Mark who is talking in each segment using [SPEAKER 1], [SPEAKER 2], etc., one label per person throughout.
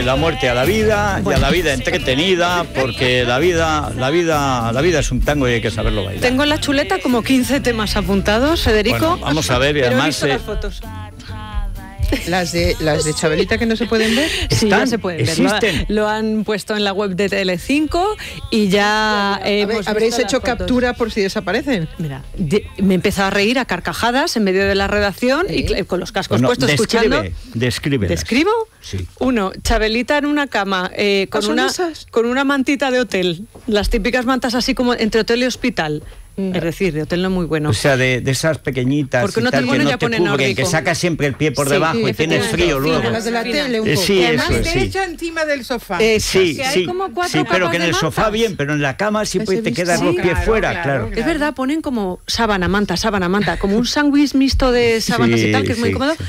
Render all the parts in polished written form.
[SPEAKER 1] la muerte a la vida, y a la vida entretenida, porque la vida es un tango y hay que saberlo bailar.
[SPEAKER 2] Tengo en la chuleta como 15 temas apuntados, Federico.
[SPEAKER 1] Bueno, vamos a ver, y además...
[SPEAKER 2] Pero he visto las fotos.
[SPEAKER 3] Las de Chabelita que no se pueden ver.
[SPEAKER 2] Sí, ya se pueden ver.
[SPEAKER 1] ¿Existen?
[SPEAKER 2] Lo han puesto en la web de Tele5 y ya
[SPEAKER 3] ¿Habréis hecho captura por si desaparecen?
[SPEAKER 2] Mira, me he empezado a reír a carcajadas en medio de la redacción y con los cascos puestos escuchando.
[SPEAKER 1] Describe.
[SPEAKER 2] ¿Describo?
[SPEAKER 1] Sí.
[SPEAKER 2] Uno, Chabelita en una cama con una mantita de hotel. Las típicas mantas así como entre hotel y hospital. Es decir, de hotel no muy bueno.
[SPEAKER 1] O sea, de esas pequeñitas
[SPEAKER 2] porque
[SPEAKER 1] y tal, que no te cubren,
[SPEAKER 2] nórdico,
[SPEAKER 1] que sacas siempre el pie por debajo y tienes frío luego.
[SPEAKER 3] Las de la tele, un poco.
[SPEAKER 1] Sí,
[SPEAKER 3] y
[SPEAKER 1] eso
[SPEAKER 3] además
[SPEAKER 1] es,
[SPEAKER 3] te echa encima del sofá.
[SPEAKER 1] Sí,
[SPEAKER 2] como
[SPEAKER 1] pero que en el sofá bien, pero en la cama siempre te quedan los pies fuera, claro.
[SPEAKER 2] Es verdad, ponen como sábana, manta, como un sándwich mixto de sábanas y tal, que es muy cómodo.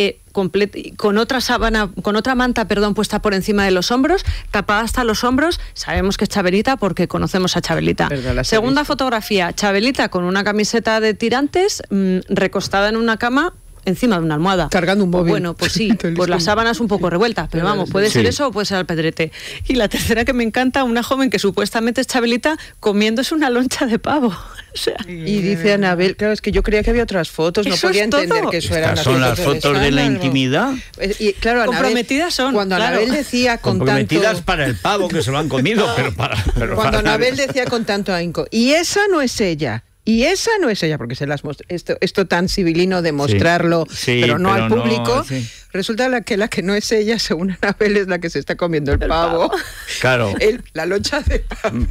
[SPEAKER 2] Con otra manta, puesta por encima de los hombros, tapada hasta los hombros. Sabemos que es Chabelita porque conocemos a Chabelita. Segunda fotografía, Chabelita con una camiseta de tirantes, recostada en una cama, encima de una almohada.
[SPEAKER 3] Cargando un móvil.
[SPEAKER 2] Bueno, pues sí, pues la sábana es un poco revuelta, pero vamos, puede ser eso o puede ser alpedrete. Y la tercera que me encanta, una joven que supuestamente es Chabelita comiéndose una loncha de pavo. O sea,
[SPEAKER 3] y dice Anabel, claro, es que yo creía que había otras fotos, no podía entender que eso eran
[SPEAKER 1] las fotos. ¿Son las fotos de la intimidad?
[SPEAKER 3] Y claro,
[SPEAKER 2] comprometidas son.
[SPEAKER 3] Cuando Anabel decía con
[SPEAKER 1] comprometidas
[SPEAKER 3] tanto...
[SPEAKER 1] para el pavo que se lo han comido, pero
[SPEAKER 3] cuando Anabel decía con tanto ahínco, y esa no es ella. Y esa no es ella, porque esto tan civilino de mostrarlo, pero no al público. No, resulta que la que no es ella, según Anabel, es la que se está comiendo el pavo.
[SPEAKER 1] Claro.
[SPEAKER 3] La loncha de pavo.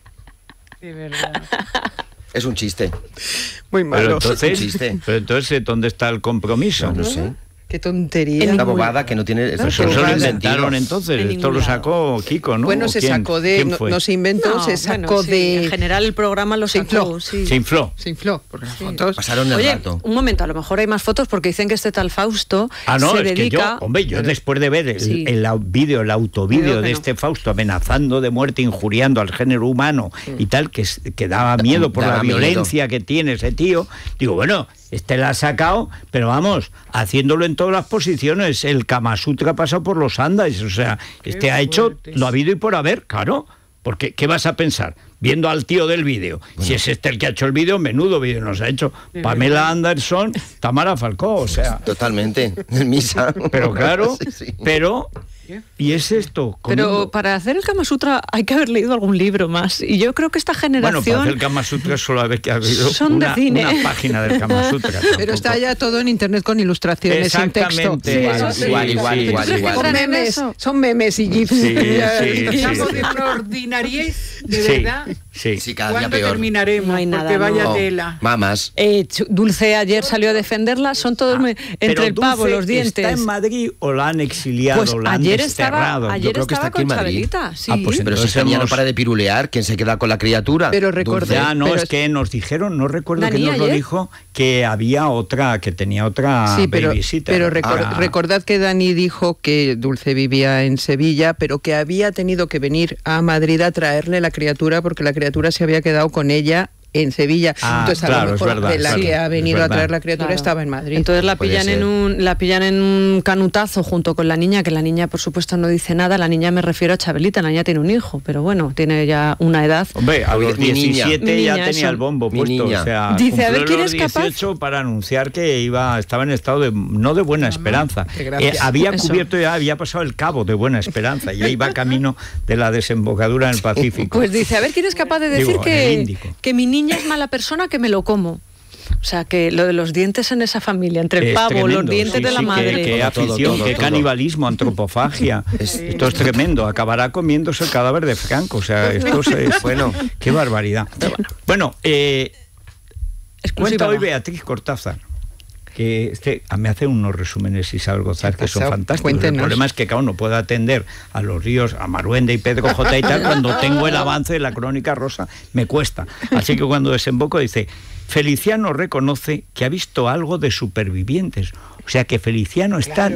[SPEAKER 4] De verdad.
[SPEAKER 5] Es un chiste.
[SPEAKER 3] Muy malo.
[SPEAKER 1] Pero entonces, ¿dónde está el compromiso?
[SPEAKER 5] No sé.
[SPEAKER 3] Qué tontería.
[SPEAKER 5] Una bobada que no tiene...
[SPEAKER 1] Eso lo inventaron entonces. Esto lo sacó Kiko, ¿no?
[SPEAKER 3] Bueno, se sacó de... No se inventó, se sacó de...
[SPEAKER 2] En general el programa lo sacó.
[SPEAKER 1] Se infló.
[SPEAKER 3] Se infló, porque las fotos...
[SPEAKER 5] Pasaron el rato.
[SPEAKER 2] Un momento, a lo mejor hay más fotos porque dicen que este tal Fausto se dedica...
[SPEAKER 1] yo después de ver el autovídeo de este Fausto amenazando de muerte, injuriando al género humano y tal, que daba miedo por la violencia que tiene ese tío, digo, bueno... la ha sacado, pero vamos, haciéndolo en todas las posiciones. El Kama Sutra ha pasado por los andas, o sea, ha hecho lo habido y por haber, claro. Porque, ¿qué vas a pensar? Viendo al tío del vídeo. Bueno. Si es el que ha hecho el vídeo, menudo vídeo nos ha hecho. Pamela Anderson, Tamara Falcó, o sea...
[SPEAKER 5] Totalmente, en misa.
[SPEAKER 1] Pero claro, pero... ¿Y es esto?
[SPEAKER 2] Pero para hacer el Kama Sutra hay que haber leído algún libro más. Y yo creo que esta generación...
[SPEAKER 1] Bueno, para hacer el Kama Sutra solo haber habido una página del Kama Sutra.
[SPEAKER 3] Pero está ya todo en internet con ilustraciones sin texto.
[SPEAKER 1] Igual.
[SPEAKER 3] Son memes y gifs.
[SPEAKER 4] Estamos de una ordinariez, de verdad.
[SPEAKER 5] Sí, cada día
[SPEAKER 4] ¿Cuándo
[SPEAKER 5] peor.
[SPEAKER 4] terminaremos?
[SPEAKER 2] No hay nada,
[SPEAKER 4] porque vaya tela.
[SPEAKER 5] Mamás.
[SPEAKER 2] Dulce ayer salió a defenderla. Son todos entre el pavo, los dientes.
[SPEAKER 1] ¿Está en Madrid o la han exiliado?
[SPEAKER 2] Pues
[SPEAKER 1] la han
[SPEAKER 2] ayer
[SPEAKER 1] desterrado?
[SPEAKER 2] Ayer
[SPEAKER 5] Yo creo que está aquí en Madrid.
[SPEAKER 2] Chabelita, sí.
[SPEAKER 1] Pues
[SPEAKER 5] pero si ya no para de pirulear, ¿quién se queda con la criatura?
[SPEAKER 3] Pero recordé...
[SPEAKER 1] Ya, no, es que nos dijeron, no recuerdo quién nos lo dijo, que había otra, que tenía otra babysitter.
[SPEAKER 3] Pero recordad que Dani dijo que Dulce vivía en Sevilla, pero que había tenido que venir a Madrid a traerle la criatura porque la criatura se había quedado con ella en Sevilla. Entonces a lo mejor de la que ha venido a traer la criatura estaba en Madrid.
[SPEAKER 2] Entonces la pillan en un canutazo junto con la niña, que la niña por supuesto no dice nada. La niña, me refiero a Chabelita, la niña tiene un hijo, pero bueno, tiene ya una edad.
[SPEAKER 1] Hombre, a los 17 ya tenía el bombo puesto, o sea,
[SPEAKER 2] dice, a ver quién es capaz.
[SPEAKER 1] 18 para anunciar que estaba en estado no de buena esperanza. Había cubierto ya, había pasado el cabo de Buena Esperanza y ahí va camino de la desembocadura en el Pacífico.
[SPEAKER 2] Pues dice, a ver quién es capaz de decir que mi niña es mala persona, que me lo como. O sea, que lo de los dientes en esa familia, entre el pavo, tremendo, los dientes de la madre.
[SPEAKER 1] Qué afición, qué canibalismo, antropofagia. Esto es tremendo. Acabará comiéndose el cadáver de Franco. O sea, esto es... Bueno, qué barbaridad. Bueno, cuenta hoy Beatriz Cortázar, que me hace unos resúmenes Isabel Gozar que son fantásticos. Cuéntenos. El problema es que cada uno puede atender a los ríos, a Maruenda y Pedro J. y tal, cuando tengo el avance de la Crónica Rosa, me cuesta. Así que cuando desemboco dice, Feliciano reconoce que ha visto algo de Supervivientes. O sea que Feliciano está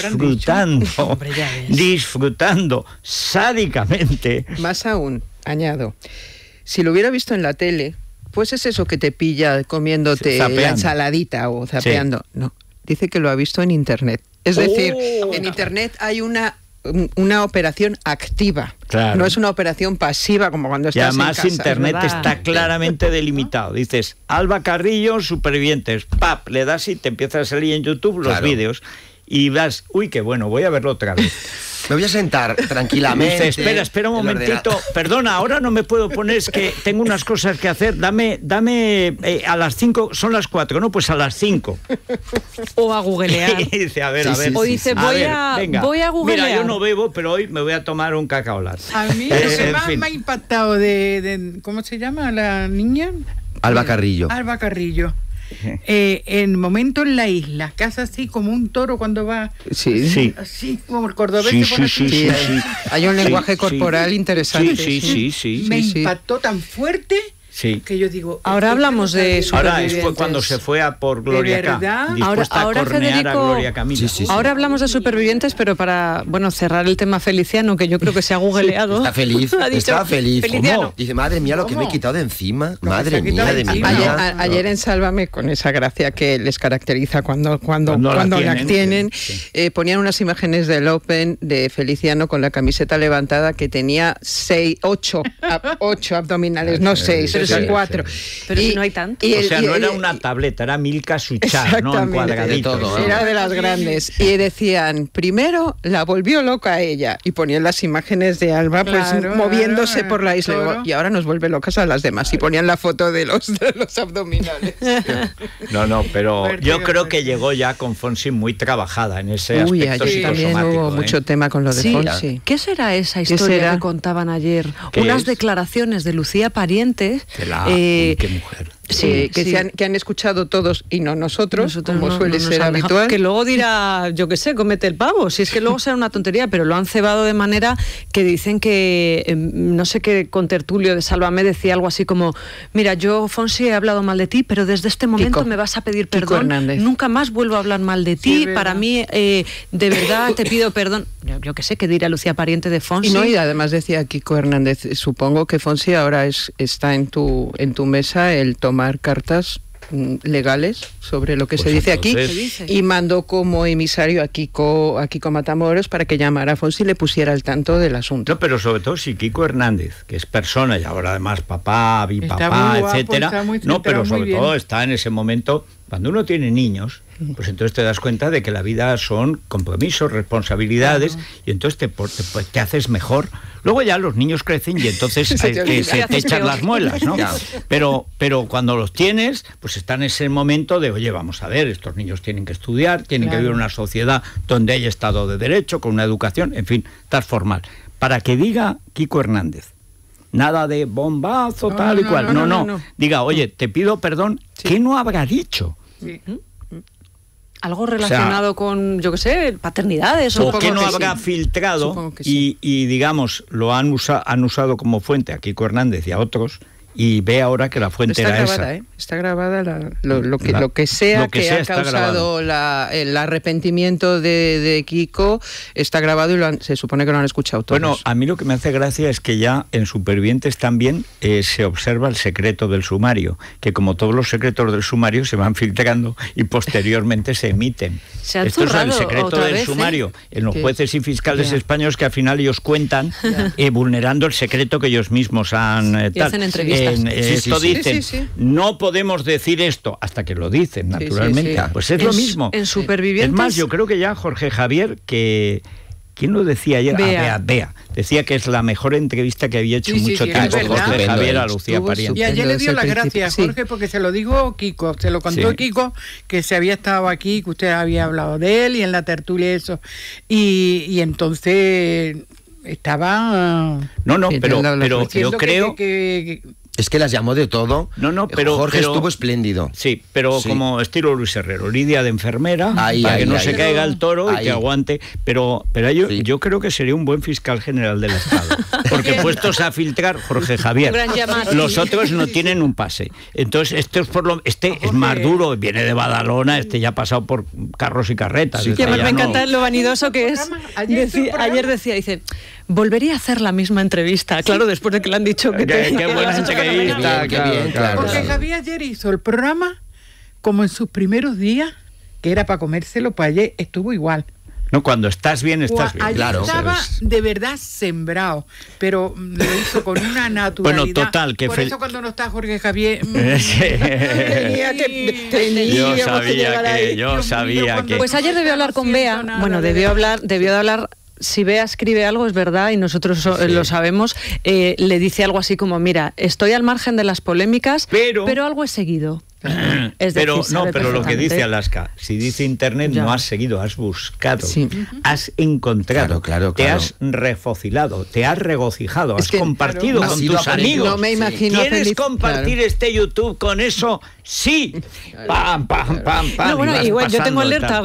[SPEAKER 1] disfrutando sádicamente.
[SPEAKER 3] Más aún, añado, si lo hubiera visto en la tele, pues es eso que te pilla comiéndote la ensaladita o zapeando. Sí. No, dice que lo ha visto en internet. Es decir, en internet hay una una operación activa.
[SPEAKER 1] Claro.
[SPEAKER 3] No es una operación pasiva como cuando estás
[SPEAKER 1] y además
[SPEAKER 3] en casa.
[SPEAKER 1] Internet está claramente delimitado. Dices, Alba Carrillo, supervivientes, ¡pap! Le das y te empieza a salir en YouTube los vídeos y vas, uy, qué bueno, voy a verlo otra vez.
[SPEAKER 5] Me voy a sentar tranquilamente.
[SPEAKER 1] Dice, espera un momentito, perdona, ahora no me puedo poner, es que tengo unas cosas que hacer, dame a las 5, son las 4, ¿no? Pues a las 5.
[SPEAKER 2] O a googlear.
[SPEAKER 1] Y dice, a ver.
[SPEAKER 2] O dice, voy a googlear.
[SPEAKER 1] Mira, yo no bebo, pero hoy me voy a tomar un cacao latte.
[SPEAKER 4] A mí lo que más me ha impactado de ¿cómo se llama la niña?
[SPEAKER 5] Alba Carrillo.
[SPEAKER 4] Alba Carrillo. En momento en la isla, que hace así como un toro cuando va.
[SPEAKER 3] Sí.
[SPEAKER 4] Así como el cordobés
[SPEAKER 1] Sí,
[SPEAKER 4] se pone
[SPEAKER 1] sí,
[SPEAKER 4] así.
[SPEAKER 1] sí.
[SPEAKER 3] Hay un lenguaje corporal interesante.
[SPEAKER 1] Sí.
[SPEAKER 4] Me impactó tan fuerte que yo digo.
[SPEAKER 2] Ahora hablamos de
[SPEAKER 1] Ahora fue cuando se fue a por Gloria K. Dispuesta a cornear a Gloria Camila.
[SPEAKER 2] Ahora hablamos de supervivientes, pero para cerrar el tema Feliciano, que yo creo que se ha googleado.
[SPEAKER 5] Está feliz, está feliz.
[SPEAKER 2] Feliciano.
[SPEAKER 5] Dice, madre mía, lo que me he quitado de encima. Madre mía de mi vida.
[SPEAKER 3] Ayer en Sálvame, con esa gracia que les caracteriza cuando la tienen, ponían unas imágenes del Open de Feliciano con la camiseta levantada que tenía 8 abdominales, no 6.
[SPEAKER 2] Pero
[SPEAKER 3] sí,
[SPEAKER 2] 4. Pero si no hay tanto.
[SPEAKER 1] O sea, no era una tableta, era Milka Suchar, ¿no? En cuadraditos.
[SPEAKER 3] Era de las grandes. Y decían, primero la volvió loca a ella. Y ponían las imágenes de Alba moviéndose por la isla. Claro. Y ahora nos vuelve locas a las demás. Y ponían la foto de los abdominales.
[SPEAKER 1] No, pero yo creo que llegó ya con Fonsi muy trabajada en ese aspecto
[SPEAKER 3] ayer también hubo mucho tema con lo de Fonsi.
[SPEAKER 2] ¿Qué será esa historia que contaban ayer? Unas declaraciones de Lucía Parientes.
[SPEAKER 1] Qué mujer.
[SPEAKER 3] Que han escuchado todos y no nosotros como suele ser habitual.
[SPEAKER 2] Que luego dirá, yo qué sé, comete el pavo. Si es que luego será una tontería, pero lo han cebado de manera que dicen que, no sé qué contertulio de Sálvame decía algo así como, mira, yo, Fonsi, he hablado mal de ti, pero desde este momento me vas a pedir perdón. Nunca más vuelvo a hablar mal de ti. Para mí, de verdad, te pido perdón. Yo qué sé, ¿qué dirá Lucía Pariente de Fonsi?
[SPEAKER 3] Y además decía Kiko Hernández, supongo que Fonsi ahora está en tu mesa el tomar cartas legales sobre lo que se dice aquí, y mandó como emisario a Kiko Matamoros para que llamara a Fonsi y le pusiera al tanto del asunto.
[SPEAKER 1] No, pero sobre todo si Kiko Hernández, que es persona y ahora además papá, bipapá, etcétera, pero sobre todo está en ese momento, cuando uno tiene niños, pues entonces te das cuenta de que la vida son compromisos, responsabilidades, y entonces te haces mejor. Luego ya los niños crecen y entonces se te echan las muelas, ¿no? Pero cuando los tienes, pues está en ese momento de, oye, vamos a ver, estos niños tienen que estudiar, tienen que vivir en una sociedad donde haya Estado de Derecho, con una educación, en fin, tal formal. Para que diga Kiko Hernández, nada de bombazo, tal y cual, no. Diga, oye, te pido perdón, ¿qué no habrá dicho?
[SPEAKER 2] Algo relacionado con, yo qué sé, paternidades.
[SPEAKER 1] O que no habrá filtrado y digamos, lo han usado como fuente a Kiko Hernández y a otros, y ve ahora que la fuente era esa.
[SPEAKER 3] Está grabada lo que sea que ha causado el arrepentimiento de Kiko, está grabado y se supone que lo han escuchado todos.
[SPEAKER 1] Bueno, a mí lo que me hace gracia es que ya en Supervivientes también se observa el secreto del sumario, que como todos los secretos del sumario se van filtrando y posteriormente se emiten. Esto es el secreto del sumario en los jueces y fiscales españoles, que al final ellos cuentan vulnerando el secreto que ellos mismos han
[SPEAKER 2] hacen entrevistas.
[SPEAKER 1] Dicen, no podemos decir esto, hasta que lo dicen, naturalmente. Pues es lo mismo.
[SPEAKER 2] En Supervivientes.
[SPEAKER 1] Es más, yo creo que ya Jorge Javier, que... ¿Quién lo decía ayer? Bea. Decía que es la mejor entrevista que había hecho mucho tiempo Jorge Javier a Lucía Pariente.
[SPEAKER 4] Y ayer le dio las gracias a Jorge porque se lo dijo Kiko, se lo contó Kiko, que se había estado aquí, que usted había hablado de él y en la tertulia eso. Y entonces estaba...
[SPEAKER 1] No, pero yo creo...
[SPEAKER 5] Es que las llamó de todo.
[SPEAKER 1] Pero
[SPEAKER 5] Jorge estuvo espléndido.
[SPEAKER 1] Sí, pero como estilo Luis Herrero, Lidia de enfermera, para que no se caiga el toro y que aguante. Pero yo creo que sería un buen fiscal general del Estado. Porque puestos a filtrar, Jorge Javier, los otros no tienen un pase. Entonces, este es más duro, viene de Badalona, ya ha pasado por carros y carretas.
[SPEAKER 2] Me encanta lo vanidoso que es. Ayer decía, dice, volvería a hacer la misma entrevista. Claro, después de que le han dicho que...
[SPEAKER 1] Qué buena entrevista.
[SPEAKER 4] Porque Javier ayer hizo el programa como en sus primeros días, que era para comérselo, pues ayer estuvo igual.
[SPEAKER 1] No, cuando estás bien, estás bien.
[SPEAKER 4] Claro. Estaba de verdad sembrado, pero lo hizo con una naturalidad.
[SPEAKER 1] Bueno, total, que
[SPEAKER 4] por eso cuando no está Jorge Javier...
[SPEAKER 1] Yo sabía que...
[SPEAKER 2] Pues ayer debió hablar con Bea. Bueno, debió de hablar... Si Bea escribe algo, es verdad, y nosotros lo sabemos, le dice algo así como, mira, estoy al margen de las polémicas, pero algo he seguido. Es decir,
[SPEAKER 1] pero lo que dice Alaska, si dice internet, no has seguido, has buscado, has encontrado, te has refocilado, te has regocijado, has compartido con tus amigos.
[SPEAKER 3] No me imagino
[SPEAKER 1] ¿Quieres compartir este YouTube con eso? Sí. Pam, pam, pam, pam.
[SPEAKER 2] No, bueno, igual yo tengo alerta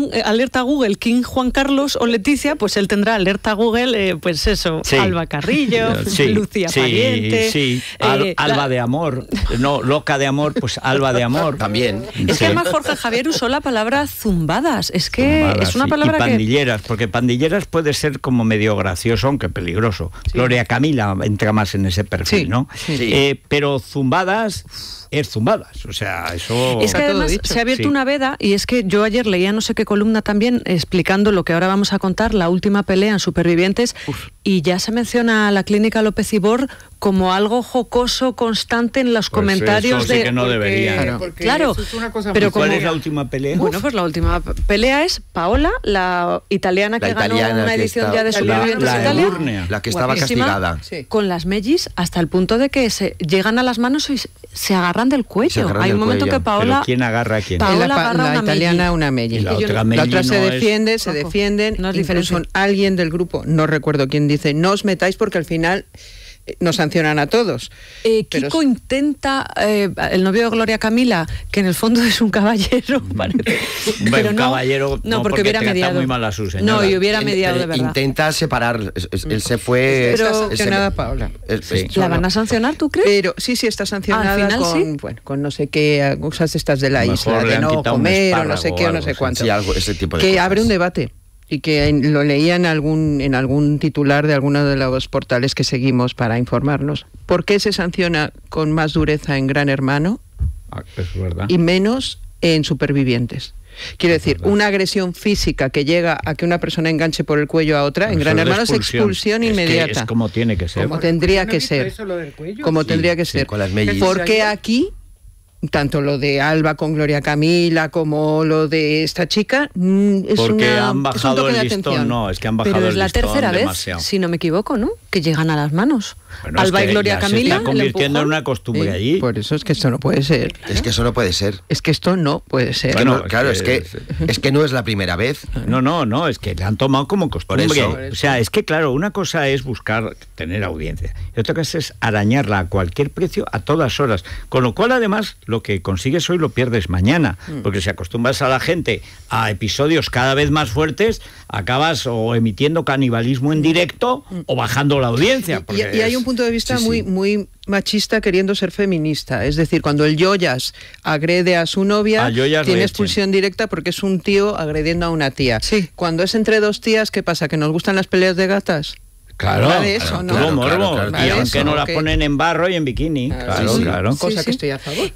[SPEAKER 2] Google, King Juan Carlos o Leticia, pues él tendrá alerta Google, pues eso, Alba Carrillo, Lucía Pariente.
[SPEAKER 1] Alba de amor, no, loca de amor, pues Alba de amor.
[SPEAKER 5] También.
[SPEAKER 2] Es que además Jorge Javier usó la palabra zumbadas. Es que es una palabra
[SPEAKER 1] y pandilleras, porque pandilleras puede ser como medio gracioso, aunque peligroso. Gloria Camila entra más en ese perfil, ¿no? Pero zumbadas... es zumbadas, o sea, eso...
[SPEAKER 2] Es que además se ha abierto una veda, y es que yo ayer leía no sé qué columna también explicando lo que ahora vamos a contar, la última pelea en Supervivientes, y ya se menciona a la Clínica López Ibor como algo jocoso constante en los comentarios
[SPEAKER 1] eso sí que no debería.
[SPEAKER 2] Claro,
[SPEAKER 4] eso es una cosa
[SPEAKER 2] pero
[SPEAKER 1] ¿cuál es la última pelea?
[SPEAKER 2] Bueno, pues la última pelea es Paola, la italiana que ganó una edición ya de Supervivientes Italia.
[SPEAKER 5] La que estaba castigada.
[SPEAKER 2] Con las mellis hasta el punto de que se llegan a las manos y se agarran del cuello. Hay un momento que Paola...
[SPEAKER 1] ¿Pero quién agarra a quién?
[SPEAKER 2] Paola agarra
[SPEAKER 3] la italiana una melli.
[SPEAKER 1] Y la otra
[SPEAKER 3] se defiende, se defienden.
[SPEAKER 2] No es
[SPEAKER 3] incluso alguien del grupo, no recuerdo quién, dice, no os metáis porque al final nos sancionan a todos.
[SPEAKER 2] Kiko intenta, el novio de Gloria Camila, que en el fondo es un caballero, parece.
[SPEAKER 1] Pero un caballero,
[SPEAKER 2] no, porque hubiera mediado
[SPEAKER 1] muy mal a su señora.
[SPEAKER 2] No, y hubiera mediado de verdad.
[SPEAKER 5] Intenta separar, él se fue...
[SPEAKER 3] Pero sancionada Paola.
[SPEAKER 2] ¿La van a sancionar, tú crees?
[SPEAKER 3] Pero sí está sancionada
[SPEAKER 2] al final,
[SPEAKER 3] con, bueno, con no sé qué cosas estas de la isla, de no comer o no sé qué o no sé cuánto.
[SPEAKER 5] Sí, algo, ese tipo de
[SPEAKER 3] que
[SPEAKER 5] cosas.
[SPEAKER 3] abre un debate. Y que lo leía en algún titular de alguno de los portales que seguimos para informarnos. ¿Por qué se sanciona con más dureza en Gran Hermano
[SPEAKER 1] es verdad.
[SPEAKER 3] y menos en Supervivientes? Quiero decir, una agresión física que llega a que una persona enganche por el cuello a otra, en Gran Hermano es expulsión inmediata.
[SPEAKER 1] Es como tiene que ser.
[SPEAKER 3] Como tendría que ser. Como tendría que ser. ¿Por qué aquí... tanto lo de Alba con Gloria Camila como lo de esta chica
[SPEAKER 1] porque han bajado el listón, no, es que han bajado el listón.
[SPEAKER 2] Pero es la tercera vez, si no me equivoco, ¿no? Que llegan a las manos. Bueno, Alba y Gloria Camila
[SPEAKER 1] se está convirtiendo en una costumbre allí.
[SPEAKER 3] Por eso es que esto no puede ser.
[SPEAKER 5] Es que eso no puede ser.
[SPEAKER 3] Es que esto no puede ser.
[SPEAKER 5] Bueno, claro, es que no es la primera vez.
[SPEAKER 1] No, es que le han tomado como costumbre.
[SPEAKER 5] Por eso.
[SPEAKER 1] O sea, es que claro, una cosa es buscar tener audiencia y otra cosa es arañarla a cualquier precio a todas horas. Con lo cual, además, lo que consigues hoy lo pierdes mañana, porque si acostumbras a la gente a episodios cada vez más fuertes, acabas o emitiendo canibalismo en directo o bajando la audiencia.
[SPEAKER 3] Y hay un punto de vista muy machista queriendo ser feminista. Es decir, cuando el Yoyas agrede a su novia, tiene expulsión directa porque es un tío agrediendo a una tía. Sí. Cuando es entre dos tías, ¿qué pasa? ¿Que nos gustan las peleas de gatas?
[SPEAKER 1] Claro,
[SPEAKER 3] de eso, ¿no?
[SPEAKER 1] Claro, y aunque no la ponen en barro y en bikini. Claro.
[SPEAKER 3] Cosa que estoy a favor.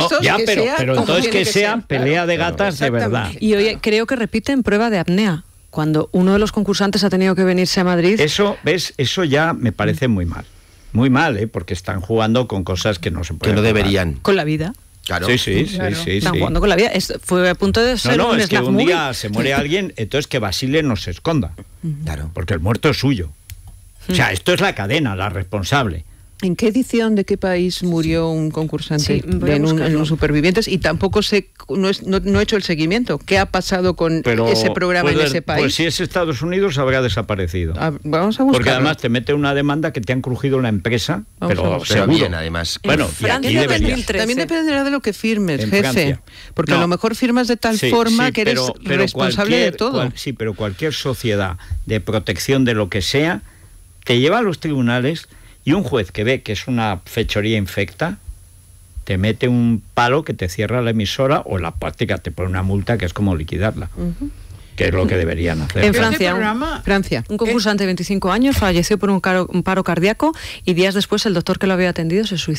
[SPEAKER 1] Pero entonces que sea pelea de gatas de verdad.
[SPEAKER 2] Y hoy creo que repiten prueba de apnea. Cuando uno de los concursantes ha tenido que venirse a Madrid.
[SPEAKER 1] Eso ya me parece muy mal. Muy mal, porque están jugando con cosas que no se pueden.
[SPEAKER 5] Que no deberían.
[SPEAKER 2] Con la vida.
[SPEAKER 5] Claro.
[SPEAKER 1] Sí.
[SPEAKER 2] Están jugando con la vida. Fue a punto de ser un
[SPEAKER 1] es que un
[SPEAKER 2] movie.
[SPEAKER 1] día se muere alguien, entonces que Basile no se esconda.
[SPEAKER 5] Claro.
[SPEAKER 1] Porque el muerto es suyo. O sea, esto es la cadena, la responsable.
[SPEAKER 3] ¿En qué edición de qué país murió un concursante en un Supervivientes? Y tampoco no he hecho el seguimiento. ¿Qué ha pasado con ese programa en ese país?
[SPEAKER 1] Pues si es Estados Unidos, habrá desaparecido.
[SPEAKER 3] Vamos a buscarlo.
[SPEAKER 1] Porque además te mete una demanda que te han crujido la empresa, pero seguro.
[SPEAKER 5] Bien, además.
[SPEAKER 1] Bueno, y aquí debería.
[SPEAKER 3] También dependerá de lo que firmes, jefe. Porque a lo mejor firmas de tal forma que eres responsable de todo.
[SPEAKER 1] Sí, pero cualquier sociedad de protección de lo que sea, te lleva a los tribunales. Y un juez que ve que es una fechoría infecta, te mete un palo que te cierra la emisora o en la práctica te pone una multa que es como liquidarla. Que es lo que deberían hacer.
[SPEAKER 2] En Francia, un concursante de 25 años falleció por un paro cardíaco y días después el doctor que lo había atendido se suicidó.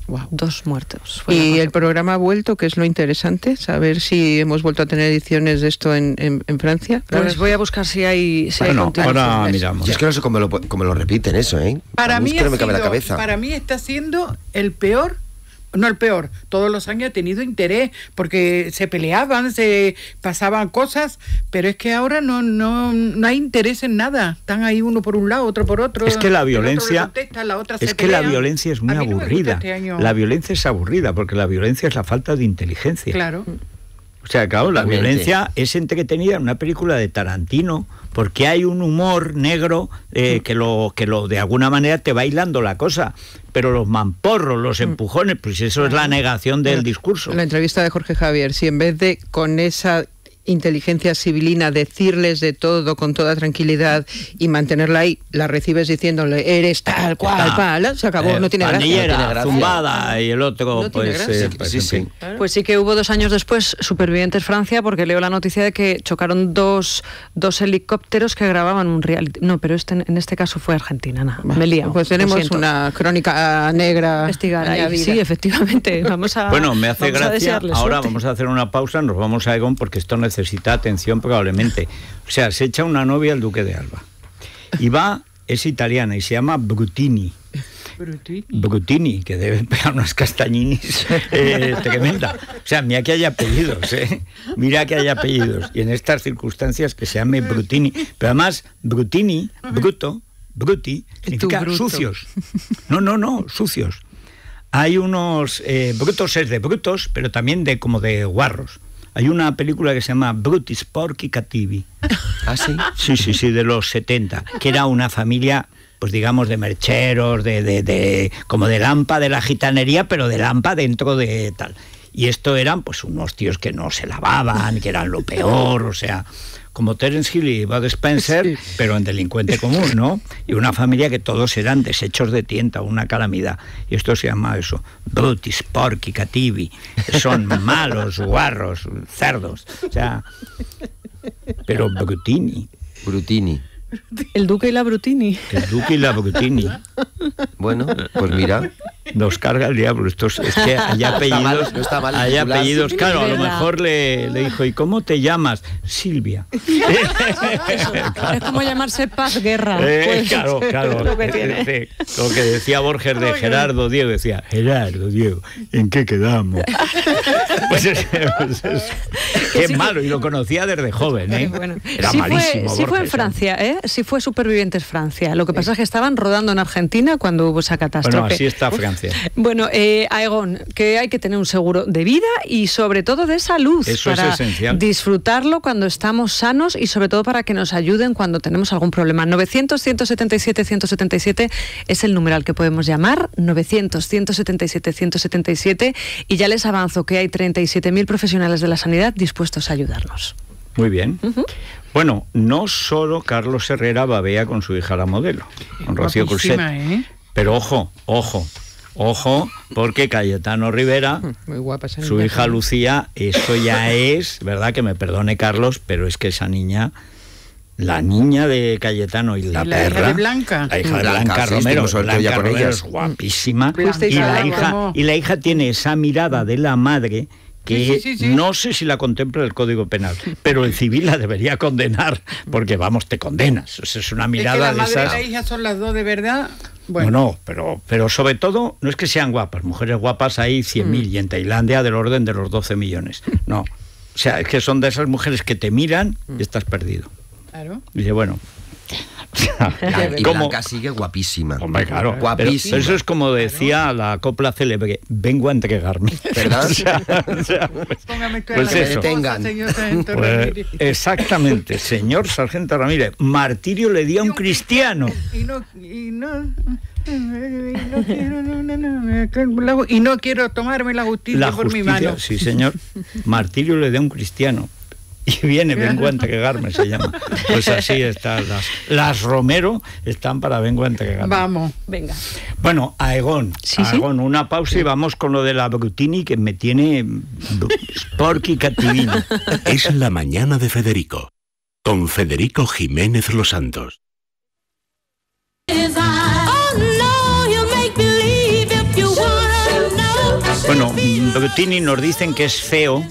[SPEAKER 2] Wow. 2 muertos.
[SPEAKER 3] Y el programa ha vuelto, que es lo interesante, saber si hemos vuelto a tener ediciones de esto en Francia.
[SPEAKER 2] Pues voy a buscar si hay
[SPEAKER 1] ahora miramos.
[SPEAKER 5] Yo es que no sé cómo lo repiten eso, ¿eh?
[SPEAKER 4] Para mí,
[SPEAKER 5] no me cabe la cabeza.
[SPEAKER 4] Para mí está siendo el peor. No el peor, todos los años ha tenido interés porque se peleaban, se pasaban cosas, pero es que ahora no hay interés en nada. Están ahí uno por un lado, otro por otro.
[SPEAKER 1] Es que la violencia la violencia es muy aburrida. La violencia es aburrida porque la violencia es la falta de inteligencia.
[SPEAKER 4] Claro.
[SPEAKER 1] O sea, claro, la violencia es entretenida en una película de Tarantino porque hay un humor negro que lo de alguna manera te va hilando la cosa. Pero los mamporros, los empujones, pues eso es la negación del discurso.
[SPEAKER 3] La entrevista de Jorge Javier, si en vez de con esa inteligencia civilina decirles de todo con toda tranquilidad y mantenerla ahí, la recibes diciéndole eres tal cual, pala, se acabó, no tiene gracia.
[SPEAKER 1] Zumbada y el otro,
[SPEAKER 2] Pues sí que hubo 2 años después Supervivientes Francia, porque leo la noticia de que chocaron dos helicópteros que grababan un reality. No, pero en este caso fue Argentina, me he liado.
[SPEAKER 3] Pues tenemos una crónica negra
[SPEAKER 2] ahí. Sí, efectivamente.
[SPEAKER 1] Bueno, me hace gracia. Ahora vamos a hacer una pausa, nos vamos a Aegon porque esto necesita atención probablemente. O sea, se echa una novia al duque de Alba. Y es italiana y se llama Brutini. Brutini, que debe pegar unas castañinis tremenda. O sea, mira que haya apellidos, mira que haya apellidos. Y en estas circunstancias que se llame Brutini. Pero además, Brutini, bruti, significa sucios. No, sucios. Hay unos brutos es de brutos, pero también como de guarros. Hay una película que se llama Bruti, Sporchi Cattivi.
[SPEAKER 5] ¿Ah, sí?
[SPEAKER 1] Sí, de los 70, que era una familia, pues digamos, de mercheros, como de Lampa de la gitanería, pero de Lampa dentro de tal. Y esto eran, pues, unos tíos que no se lavaban, que eran lo peor, o sea, como Terence Hill y Bud Spencer, pero en delincuente común, ¿no? Y una familia que todos eran desechos de tienta, una calamidad. Y esto se llama eso, Bruti, Sporchi, Cattivi. Son malos, guarros, cerdos. O sea, pero Brutini.
[SPEAKER 2] El duque y la Brutini.
[SPEAKER 5] Bueno, pues mira.
[SPEAKER 1] Nos carga el diablo. Es que hay apellidos.
[SPEAKER 5] No está mal,
[SPEAKER 1] hay apellidos. Claro, a lo mejor le dijo, ¿y cómo te llamas? Silvia.
[SPEAKER 2] Claro. Es como llamarse Paz Guerra.
[SPEAKER 1] Claro. Lo que decía Borges de Gerardo Diego, decía, Gerardo Diego, ¿en qué quedamos? Qué malo, y lo conocía desde joven, ¿eh?
[SPEAKER 2] Bueno,
[SPEAKER 1] era malísimo.
[SPEAKER 2] Sí fue en Francia, sí fue Supervivientes Francia. Lo que pasa es que estaban rodando en Argentina cuando hubo esa catástrofe.
[SPEAKER 1] Bueno, así está Francia.
[SPEAKER 2] Bueno, Aegon, que hay que tener un seguro de vida y sobre todo de salud.
[SPEAKER 1] Eso para es esencial.
[SPEAKER 2] Disfrutarlo cuando estamos sanos y sobre todo para que nos ayuden cuando tenemos algún problema. 900-177-177 es el número al que podemos llamar, 900-177-177, y ya les avanzo que hay 37.000 profesionales de la sanidad dispuestos a ayudarnos.
[SPEAKER 1] Muy bien. Bueno, no solo Carlos Herrera babea con su hija la modelo, con Rocío Cruzet. Pero ojo, porque Cayetano Rivera,
[SPEAKER 3] muy guapa
[SPEAKER 1] su hija Lucía, eso ya es, ¿verdad? Que me perdone Carlos, pero es que esa niña, la niña de Cayetano y la perra,
[SPEAKER 4] hija de Blanca.
[SPEAKER 1] La hija de Blanca Romero, es guapísima. Y la hija tiene esa mirada de la madre que no sé si la contempla el Código Penal, pero el civil la debería condenar, porque vamos, te condenas. O sea, es una mirada
[SPEAKER 4] de esas. La madre
[SPEAKER 1] de
[SPEAKER 4] y la hija son las dos de verdad.
[SPEAKER 1] Bueno, pero sobre todo, no es que sean guapas, mujeres guapas hay 100.000 y en Tailandia del orden de los 12 millones. No, o sea, es que son de esas mujeres que te miran y estás perdido.
[SPEAKER 4] Claro.
[SPEAKER 1] Y dice, bueno...
[SPEAKER 5] Y Blanca sigue guapísima.
[SPEAKER 1] Hombre, claro.
[SPEAKER 5] Guapísima.
[SPEAKER 1] Pero eso es como decía la copla célebre, vengo a entregarme.
[SPEAKER 5] ¿Verdad?
[SPEAKER 4] Pues
[SPEAKER 1] eso.
[SPEAKER 4] Pues
[SPEAKER 1] exactamente, señor Sargento Ramírez. Martirio le dio a un cristiano.
[SPEAKER 4] Y no quiero tomarme la justicia por mi mano.
[SPEAKER 1] Sí, señor. Martirio le dio a un cristiano. Y viene, vengo a entregarme, se llama. Pues así están las Romero, están para vengo a entregarme.
[SPEAKER 4] Vamos,
[SPEAKER 2] venga.
[SPEAKER 1] Bueno, Aegon, una pausa y vamos con lo de la Brutini que me tiene Sporchi Cattivino.
[SPEAKER 6] Es la mañana de Federico, con Federico Jiménez Los Santos.
[SPEAKER 1] Bueno, Brutini nos dicen que es feo,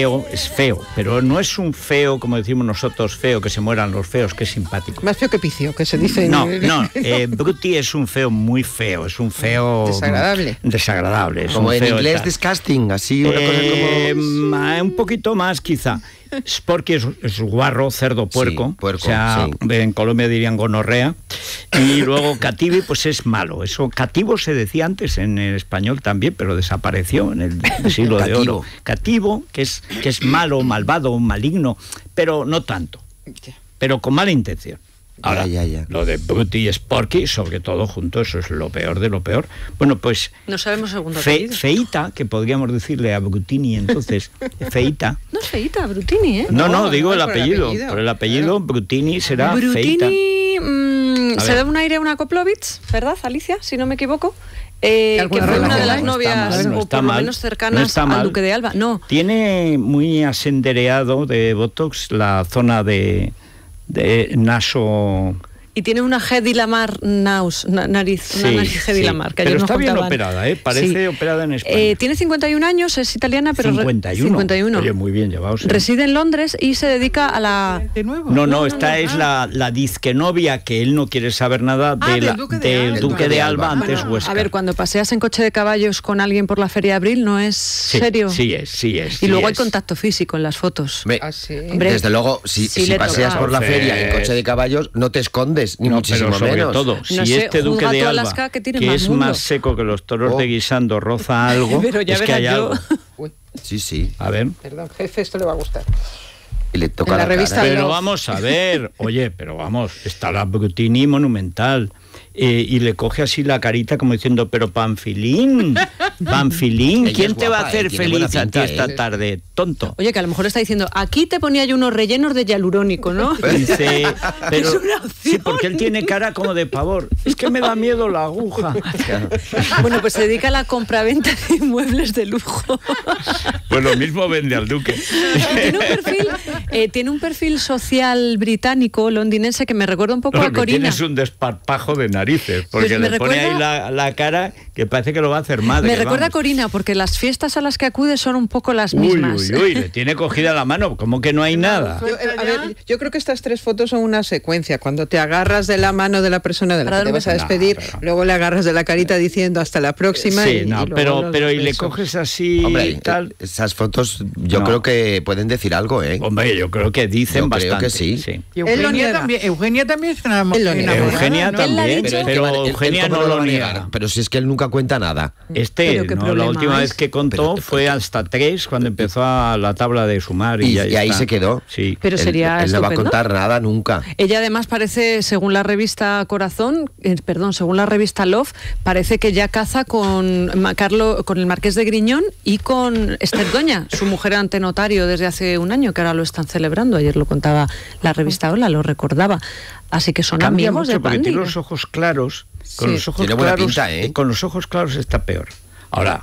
[SPEAKER 1] pero no es un feo, como decimos nosotros, feo, que se mueran los feos, que es simpático.
[SPEAKER 3] Más feo que picio, que se dice.
[SPEAKER 1] No, Bruti es un feo muy feo, es un feo... Desagradable. Es
[SPEAKER 5] como
[SPEAKER 1] un
[SPEAKER 5] en
[SPEAKER 1] feo
[SPEAKER 5] inglés, disgusting, así, una cosa como...
[SPEAKER 1] Un poquito más, quizá. Sporky es guarro, cerdo, puerco.
[SPEAKER 5] Sí, puerco,
[SPEAKER 1] o sea,
[SPEAKER 5] sí.
[SPEAKER 1] En Colombia dirían gonorrea. Y luego Cativi, pues es malo. Eso, cativo se decía antes en el español también, pero desapareció en el siglo de oro. Cativo, que es malo, malvado, maligno, pero no tanto. Pero con mala intención. Ahora, lo de Bruti y Sporky, sobre todo junto, eso es lo peor de lo peor. Bueno, pues...
[SPEAKER 2] No sabemos segundo apellido.
[SPEAKER 1] Feita, que podríamos decirle a Brutini entonces, Feita.
[SPEAKER 2] No es Feita, Brutini, ¿eh?
[SPEAKER 1] No, digo el apellido. Por el apellido, Brutini será Feita.
[SPEAKER 2] Brutini se da un aire a una Koplovitz, ¿verdad, Alicia? Si no me equivoco. Que fue una de las novias, o por lo menos cercanas al Duque de Alba. No.
[SPEAKER 1] Tiene muy asendereado de Botox la zona de naso.
[SPEAKER 2] Y tiene una Hedy Lamar nariz, una nariz Hedy Lamar. Que
[SPEAKER 1] pero
[SPEAKER 2] ayer
[SPEAKER 1] está
[SPEAKER 2] nos
[SPEAKER 1] bien
[SPEAKER 2] contaban.
[SPEAKER 1] Parece operada en España.
[SPEAKER 2] Tiene 51 años, es italiana, pero
[SPEAKER 1] 51. Oye, muy bien llevados.
[SPEAKER 2] Reside en Londres y se dedica a la...
[SPEAKER 1] No, esta es la disquenovia, que él no quiere saber nada del Duque de Alba, antes Huesca.
[SPEAKER 2] A ver, cuando paseas en coche de caballos con alguien por la Feria de Abril, ¿no es serio?
[SPEAKER 1] Sí es.
[SPEAKER 2] Y luego hay contacto físico en las fotos.
[SPEAKER 5] Hombre, desde luego, si paseas por la feria en coche de caballos, no te escondes, ni muchísimo
[SPEAKER 1] pero sobre
[SPEAKER 5] menos.
[SPEAKER 1] Todo,
[SPEAKER 2] no
[SPEAKER 1] si
[SPEAKER 2] sé,
[SPEAKER 1] este Duque de Alba,
[SPEAKER 2] Alaska, que
[SPEAKER 1] es más seco que los toros de Guisando, roza algo,
[SPEAKER 2] pero ya
[SPEAKER 1] es que hay algo.
[SPEAKER 5] Sí.
[SPEAKER 1] A ver.
[SPEAKER 3] Perdón, jefe, esto le va a gustar.
[SPEAKER 5] Y le toca
[SPEAKER 3] la revista
[SPEAKER 5] cara.
[SPEAKER 1] Pero vamos a ver, está la Brutini monumental. Y le coge así la carita como diciendo, pero Panfilín, ¿quién te va a hacer feliz a ti esta tarde, tonto?
[SPEAKER 2] Oye, que a lo mejor está diciendo, aquí te ponía yo unos rellenos de hialurónico, ¿no?
[SPEAKER 1] Dice, pero sí, porque él tiene cara como de pavor. Es que me da miedo la aguja.
[SPEAKER 2] Bueno, pues se dedica a la compraventa de inmuebles de lujo.
[SPEAKER 1] Pues lo mismo vende al Duque.
[SPEAKER 2] Tiene un perfil social británico, londinense, que me recuerda un poco a Corina.
[SPEAKER 1] Tienes un desparpajo de narices, porque pues le pone ahí la cara que parece que lo va a hacer madre.
[SPEAKER 2] Me recuerda a Corina, porque las fiestas a las que acude son un poco las mismas.
[SPEAKER 1] Uy, le tiene cogida la mano, como que no hay nada.
[SPEAKER 3] Yo creo que estas tres fotos son una secuencia. Cuando te agarras de la mano de la persona de la que te vas a despedir, luego le agarras de la carita diciendo hasta la próxima.
[SPEAKER 1] Sí, pero y le coges así.
[SPEAKER 5] Hombre,
[SPEAKER 1] y tal.
[SPEAKER 5] Esas fotos yo creo que pueden decir algo, ¿eh?
[SPEAKER 1] Hombre, yo creo que dicen bastante.
[SPEAKER 5] Creo que sí.
[SPEAKER 4] Y Eugenia también es una
[SPEAKER 1] Eugenia también, pero Eugenia no lo niega.
[SPEAKER 5] Pero si es que él nunca cuenta nada.
[SPEAKER 1] La última vez que contó fue hasta 3, cuando empezó a la tabla de sumar. Y
[SPEAKER 5] ahí se quedó.
[SPEAKER 1] Sí.
[SPEAKER 2] Pero sería
[SPEAKER 5] él no va a contar nada nunca.
[SPEAKER 2] Ella además parece, según la revista según la revista Love, parece que ya caza con el Marqués de Griñón y con Esther Doña, su mujer ante notario desde hace un año, que ahora lo están celebrando. Ayer lo contaba la revista Hola, lo recordaba. Así que son
[SPEAKER 1] Cambia
[SPEAKER 2] amigos
[SPEAKER 1] mucho
[SPEAKER 2] de
[SPEAKER 1] porque
[SPEAKER 2] Pandy.
[SPEAKER 1] tiene los ojos claros. Con los ojos
[SPEAKER 5] tiene buena
[SPEAKER 1] claros,
[SPEAKER 5] pinta, ¿eh?
[SPEAKER 1] Con los ojos claros está peor. Ahora,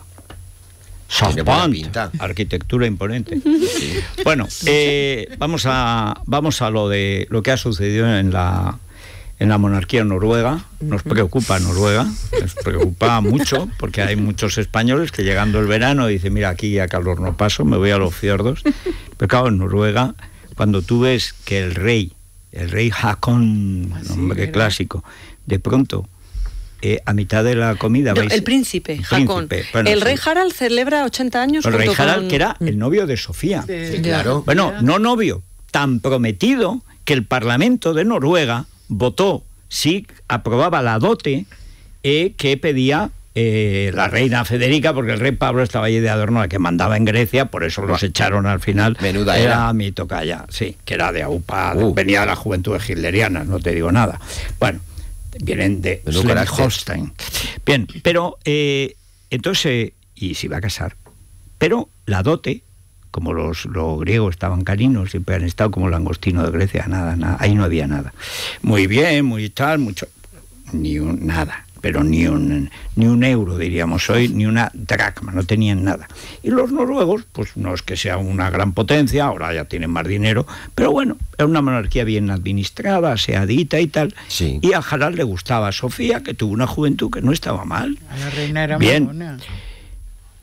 [SPEAKER 1] arquitectura imponente. Sí. Bueno, vamos a lo que ha sucedido en la monarquía noruega. Nos preocupa Noruega, nos preocupa mucho, porque hay muchos españoles que llegando el verano dicen, mira, aquí a calor no paso, me voy a los fiordos. Pero claro, en Noruega, cuando tú ves que el rey Haakon, nombre clásico, de pronto, a mitad de la comida...
[SPEAKER 2] el príncipe Haakon. Bueno, el rey Harald celebra 80 años.
[SPEAKER 1] El rey Harald, que era el novio de Sofía.
[SPEAKER 5] Sí, claro.
[SPEAKER 1] Bueno, no novio, tan prometido que el Parlamento de Noruega votó si aprobaba la dote que pedía la reina Federica, porque el rey Pablo estaba allí de adorno, la que mandaba en Grecia, por eso los echaron al final.
[SPEAKER 5] Menuda
[SPEAKER 1] era mi tocaya, sí, que era de AUPA, venía de la juventud hitleriana, no te digo nada. Bueno, vienen de Schleswig-Holstein. Bien, pero entonces, y se iba a casar, pero la dote, como los griegos estaban caninos, siempre han estado como el langostino de Grecia, nada, ahí no había nada. Muy bien, muy tal, mucho, nada. Pero ni un euro, diríamos hoy, ni una dracma, no tenían nada. Y los noruegos, pues no es que sea una gran potencia, ahora ya tienen más dinero, pero bueno, era una monarquía bien administrada, aseadita y tal.
[SPEAKER 5] Sí.
[SPEAKER 1] Y a Harald le gustaba a Sofía, que tuvo una juventud que no estaba mal.
[SPEAKER 4] A la reina era
[SPEAKER 1] bien.
[SPEAKER 4] muy buena.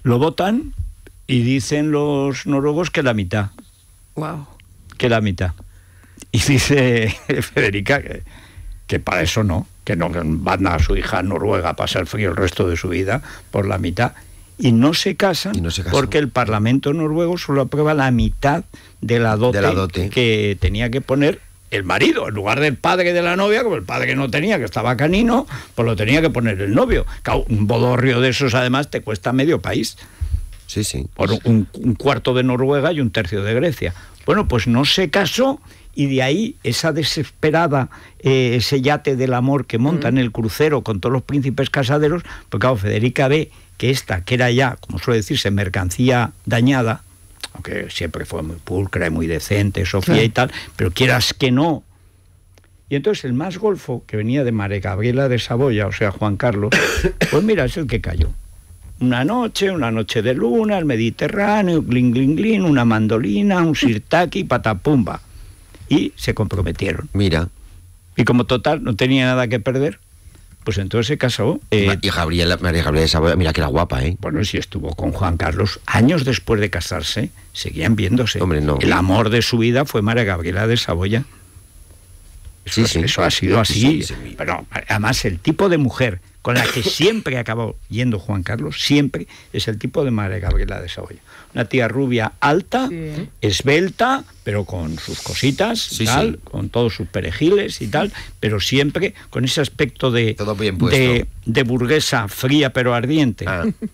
[SPEAKER 1] lo votan y dicen los noruegos que la mitad.
[SPEAKER 3] Wow.
[SPEAKER 1] Que la mitad. Y dice Federica que para eso no, que no manda a su hija a Noruega a pasar frío el resto de su vida por la mitad. Y no se casan porque el Parlamento noruego solo aprueba la mitad de la dote que tenía que poner el marido, en lugar del padre de la novia, como el padre no tenía, que estaba canino, pues lo tenía que poner el novio. Claro, un bodorrio de esos además te cuesta medio país.
[SPEAKER 5] Sí, sí.
[SPEAKER 1] Por un cuarto de Noruega y un tercio de Grecia. Bueno, pues no se casó y de ahí esa desesperada, ese yate del amor que monta en el crucero con todos los príncipes casaderos, porque claro, Federica ve que esta, que era ya, como suele decirse, mercancía dañada, aunque siempre fue muy pulcra y muy decente, Sofía y tal, pero quieras que no. Y entonces el más golfo, que venía de María Gabriela de Saboya, o sea, Juan Carlos, pues mira, es el que cayó. Una noche de luna, el Mediterráneo, glin, glin, glin, una mandolina, un sirtaki, patapumba. Y se comprometieron.
[SPEAKER 5] Mira.
[SPEAKER 1] Y como total no tenía nada que perder, pues entonces se casó.
[SPEAKER 5] Y María Gabriela de Saboya, mira que era guapa, ¿eh?
[SPEAKER 1] Bueno, si estuvo con Juan Carlos, años después de casarse, seguían viéndose.
[SPEAKER 5] Hombre, no.
[SPEAKER 1] El amor de su vida fue María Gabriela de Saboya. Eso ha sido así. Sí. Pero además el tipo de mujer con la que siempre acabó yendo Juan Carlos, siempre, es el tipo de María Gabriela de Saboya. Una tía rubia alta, esbelta, pero con sus cositas, tal, con todos sus perejiles y tal, pero siempre con ese aspecto de burguesa fría pero ardiente.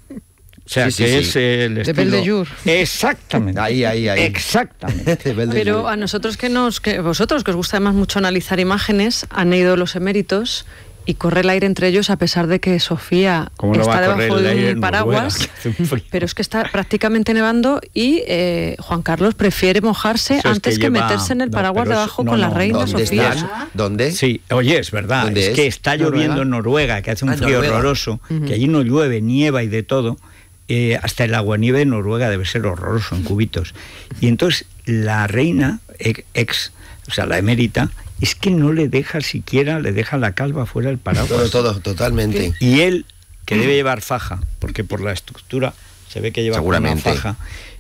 [SPEAKER 1] O sea, es el estilo...
[SPEAKER 3] De Belle-de-Jour.
[SPEAKER 1] Exactamente.
[SPEAKER 5] Ahí.
[SPEAKER 1] Exactamente.
[SPEAKER 2] Pero a nosotros vosotros que os gusta además mucho analizar imágenes, han ido los eméritos y corre el aire entre ellos a pesar de que Sofía está debajo de un paraguas, pero es que está prácticamente nevando y Juan Carlos prefiere mojarse antes que meterse en el paraguas debajo con la reina Sofía.
[SPEAKER 5] ¿Dónde?
[SPEAKER 1] Sí, oye, es verdad, es que está lloviendo en Noruega, que hace un frío horroroso, que allí no llueve, nieva y de todo. Hasta el aguanieve en Noruega debe ser horroroso en cubitos. Y entonces la reina o sea, la emérita, es que no le deja siquiera, le deja la calva fuera del paraguas.
[SPEAKER 5] Todo, totalmente.
[SPEAKER 1] Y él, que debe llevar faja, porque por la estructura se ve que lleva una faja,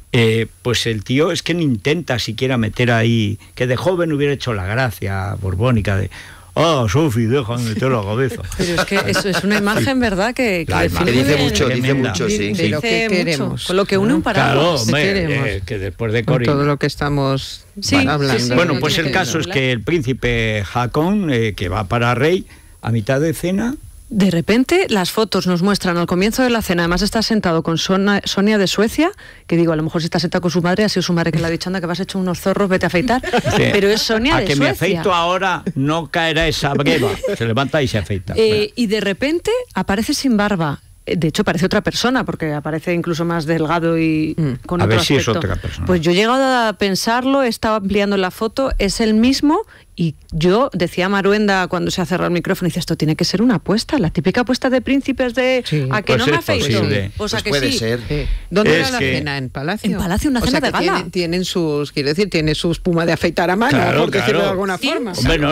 [SPEAKER 1] pues el tío es que no intenta siquiera meter ahí, que de joven hubiera hecho la gracia borbónica de... Sofi, déjame meter la cabeza.
[SPEAKER 2] Pero es que eso es una imagen, ¿verdad? Que
[SPEAKER 5] dice mucho, sí.
[SPEAKER 3] De lo que queremos.
[SPEAKER 2] Con lo que une un paraguas.
[SPEAKER 1] Claro, que después de Corín.
[SPEAKER 3] Todo lo que estamos hablando.
[SPEAKER 1] Sí. Bueno, pues el caso es que el príncipe Haakon, que va para rey, a mitad de cena...
[SPEAKER 2] De repente, las fotos nos muestran al comienzo de la cena, además está sentado con Sonia de Suecia, que digo, a lo mejor si está sentado con su madre, ha sido su madre que le ha dicho, anda, que vas hecho unos zorros, vete a afeitar, pero es Sonia de Suecia. A que me
[SPEAKER 1] afeito ahora, no caerá esa breva. Se levanta y se afeita.
[SPEAKER 2] Y de repente aparece sin barba. De hecho, parece otra persona, porque aparece incluso más delgado y con otro aspecto. A ver si es otra persona. Pues yo he llegado a pensarlo, he estado ampliando la foto, es el mismo, y yo decía Maruenda cuando se ha cerrado el micrófono, dice, esto tiene que ser una apuesta, la típica apuesta de príncipes de a que pues no me afeito.
[SPEAKER 5] Pues a que puede ser.
[SPEAKER 3] ¿Dónde era la cena? ¿En Palacio?
[SPEAKER 2] En Palacio, una cena de gala.
[SPEAKER 3] Tienen sus, quiero decir, tiene su espuma de afeitar a mano, por decirlo de alguna forma.
[SPEAKER 1] Hombre, no,